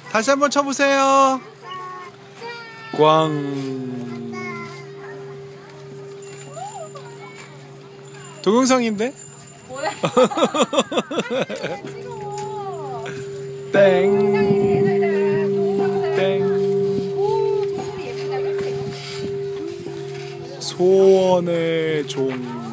다시 한번 쳐보세요. 꽝. 동영상인데? 뭐야? 땡. 땡. 소원의 종.